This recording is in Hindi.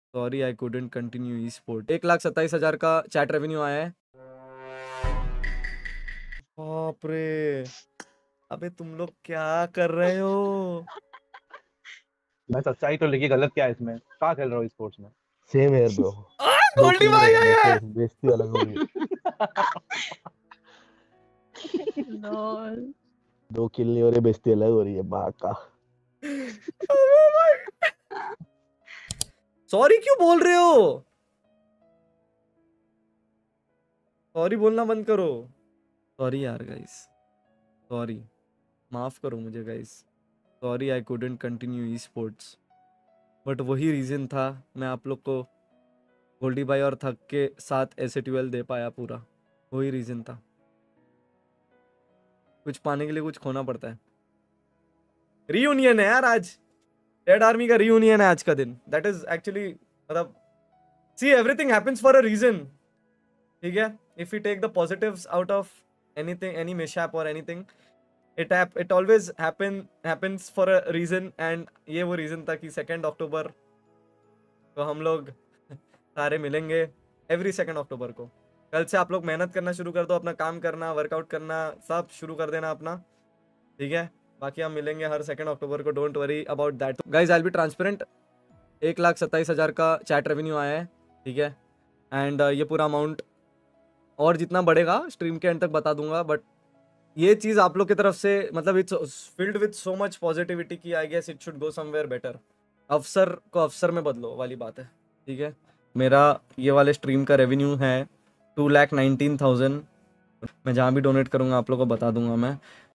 Sorry I couldn't continue e sport. 1,27,000 का चैट रेवेन्यू आया है। बाप रे, अबे तुम लोग क्या कर रहे हो? मैं सच्चाई तो लिखी, गलत क्या है इसमें? कहाँ खेल रहा हूँ स्पोर्ट्स में? Same here bro. दो गोल्डी किल भाई नहीं आया देखो, है। बेइज्जती अलग हो गई। लॉल। 2 किल नहीं हो रही, बेइज्जती अलग हो रही है बाका। सॉरी क्यों बोल रहे हो? सॉरी बोलना बंद करो। सॉरी यार गाइस, सॉरी, माफ करो मुझे guys. Sorry I couldn't continue esports, but वही रीजन था, मैं आप लोग को गोल्डी भाई और थक के साथ ऐसे 12 दे पाया पूरा, वही रीजन था। कुछ पाने के लिए कुछ खोना पड़ता है। रीयूनियन है यार आज, रेड आर्मी का रीयूनियन है आज का दिन। दैट इज एक्चुअली, मतलब see everything happens for a reason, ठीक है? If you take the positives out of anything, any mishap और anything, it always happens for a reason. And ये वो रीजन था कि 2 अक्टूबर को हम लोग सारे मिलेंगे, एवरी 2 अक्टूबर को। कल से आप लोग मेहनत करना शुरू कर दो, अपना काम करना, वर्कआउट करना, सब शुरू कर देना अपना, ठीक है? बाकी हम मिलेंगे हर 2 अक्टूबर को, don't worry about that guys. I be transparent. 1,27,000 का चैट रेवेन्यू आया है, ठीक है? एंड ये पूरा अमाउंट और जितना बढ़ेगा स्ट्रीम के एंड तक बता दूंगा, बट ये चीज़ आप लोग की तरफ से, मतलब it's filled with so much positivity की I guess it should go somewhere better. अफसर को अफसर में बदलो वाली बात है, ठीक है? मेरा ये वाले स्ट्रीम का रेवेन्यू है 2,19,000। मैं जहाँ भी डोनेट करूँगा आप लोग को बता दूंगा मैं।